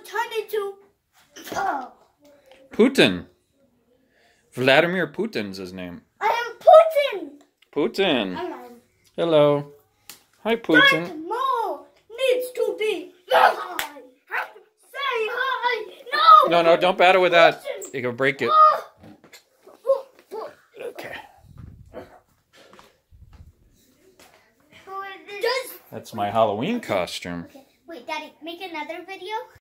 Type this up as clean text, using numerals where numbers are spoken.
turn into... Putin. Vladimir Putin's his name. I am Putin. Putin. Hello. Hello. Hi, Putin. Darth Maul needs to be... Hi. Say hi. No. No, don't battle with that. You can break it. Okay. That's my Halloween costume. Okay. Wait, Daddy, make another video.